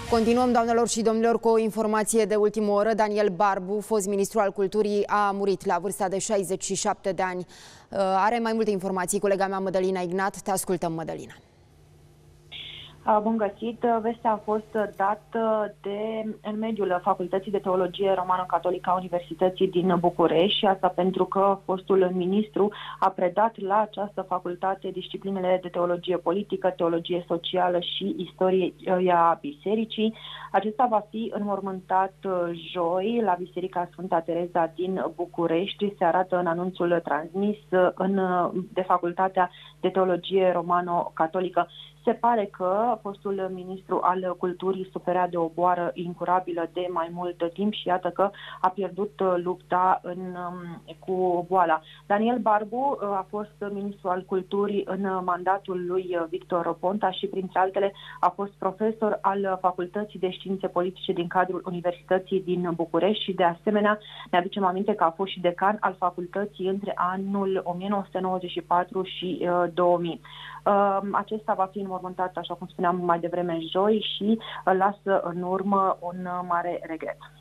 Continuăm, doamnelor și domnilor, cu o informație de ultimă oră. Daniel Barbu, fost ministru al culturii, a murit la vârsta de 67 de ani. Are mai multe informații colega mea, Mădălina Ignat. Te ascultăm, Mădălina. Bun găsit! Vestea a fost dată în mediul Facultății de Teologie Romano-Catolică a Universității din București, și asta pentru că fostul ministru a predat la această facultate disciplinele de teologie politică, teologie socială și istoria bisericii. Acesta va fi înmormântat joi la Biserica Sfânta Tereza din București. Se arată în anunțul transmis de Facultatea de Teologie Romano-Catolică. Se pare că fostul ministru al culturii suferea de o boală incurabilă de mai mult timp și iată că a pierdut lupta cu boala. Daniel Barbu a fost ministru al culturii în mandatul lui Victor Ponta și, printre altele, a fost profesor al Facultății de Științe Politice din cadrul Universității din București și, de asemenea, ne aducem aminte că a fost și decan al facultății între anul 1994 și 2000. Acesta va fi înmormântat, așa cum spuneam mai devreme, joi, și lasă în urmă un mare regret.